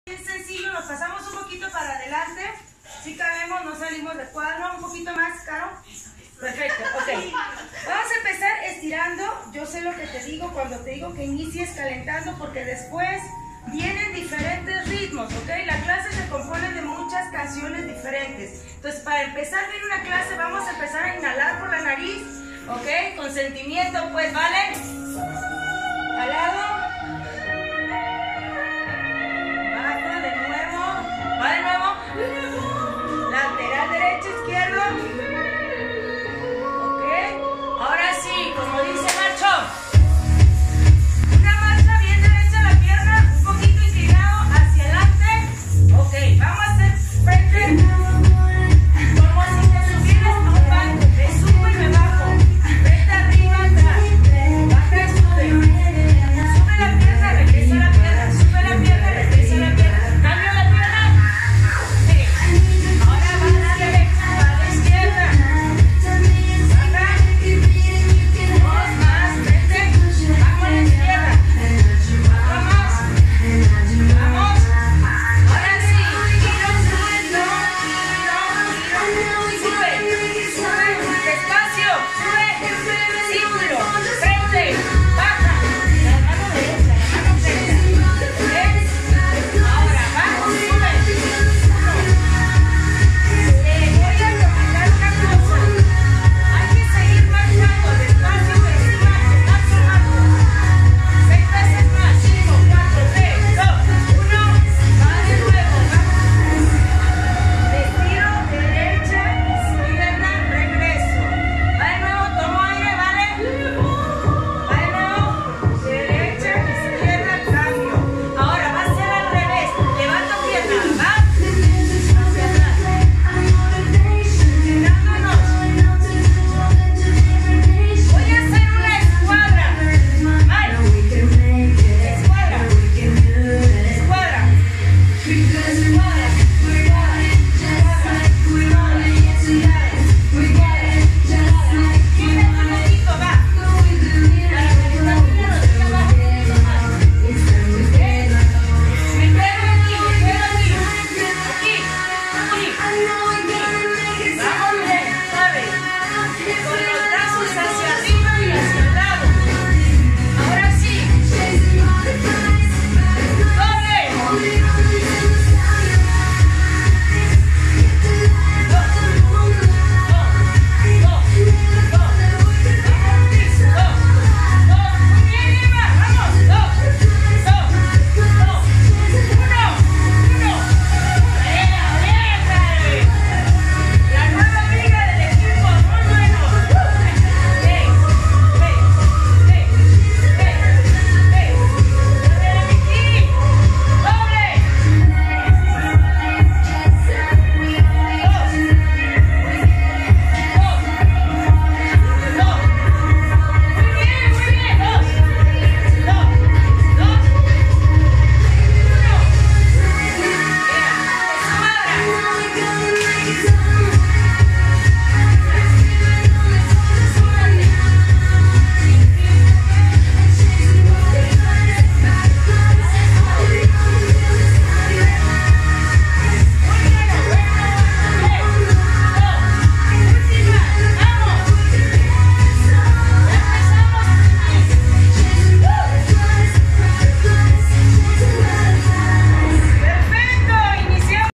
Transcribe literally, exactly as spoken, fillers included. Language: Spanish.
Bien sencillo, nos pasamos un poquito para adelante. Si cabemos, no salimos de cuadro. Un poquito más, Caro. Perfecto, ok. Vamos a empezar estirando. Yo sé lo que te digo cuando te digo que inicies calentando, porque después vienen diferentes ritmos, ¿ok? La clase se compone de muchas canciones diferentes. Entonces, para empezar bien una clase, vamos a empezar a inhalar por la nariz, ¿ok? Con sentimiento, pues, ¿vale? Al lado.